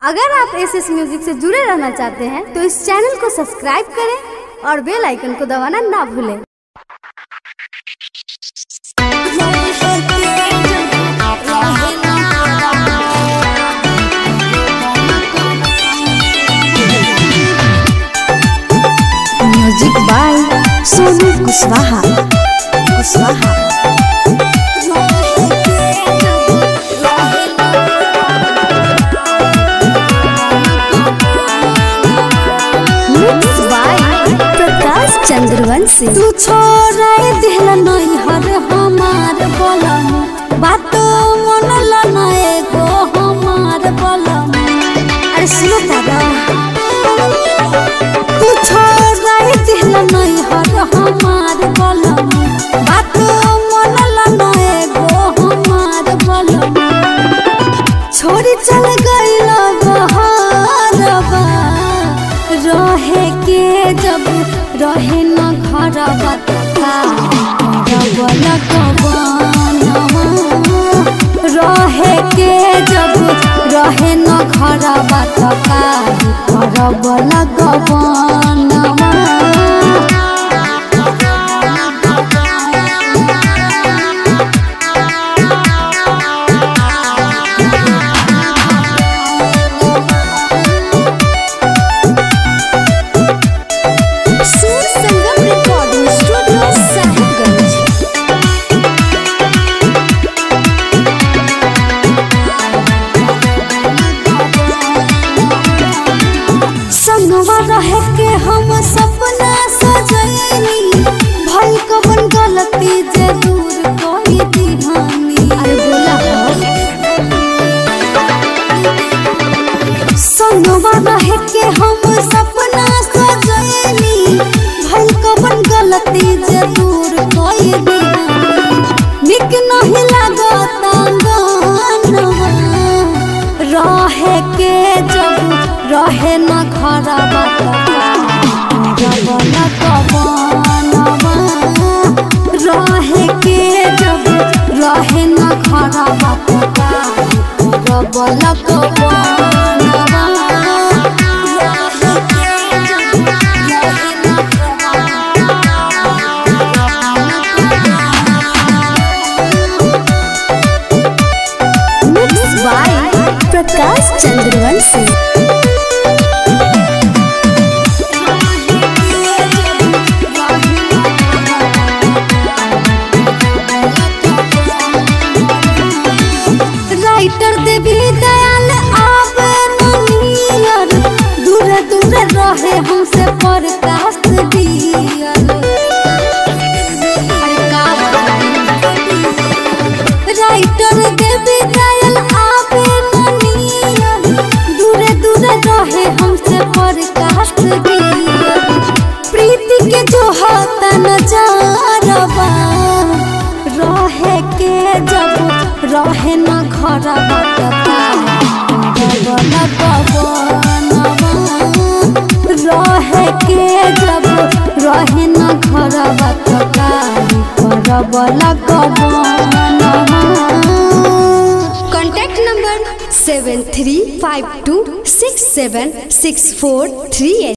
अगर आप SS music से जुड़े रहना चाहते हैं तो इस चैनल को सब्सक्राइब करें और बेल आइकन को दबाना ना भूलें। Music by Sonu Kushwaha. चंद्रवंशी तू छोड़ दिल नहीं हर हमार बलम बात मन लनाए गो हमार बलम। अरे सुनो दादा तू छोड़ दिल नहीं हर हमार बलम बात मन लनाए गो हमार बलम। छोड़ी चल गई रहे के जब रहे न घर रहे के जब रहे न घर लगवानवा। रहे के हम सपना सजैनी भल कवन गलती जे दूर कोई दीहानी। अरे बोला संगवा रहे के हम सपना सजैनी भल कवन गलती जे दूर कोई दीहानी। निक नहीं लागता गानवा रहे के जब रहे न घर रहे के जब रहे न mix by Prakash Chandravanshi. Writer Devi Dayal आवे ननियर दूर दूर रहे हमसे प्रकाश दियर। राइटर देवी दयाल आवे ननियर दूर दूर रहे हमसे प्रकाश दियर। प्रीति के जो होता नजारवा रहे के जब रहे न घर रहे के जब रहे न घर कॉन्टैक्ट नंबर 7352676438।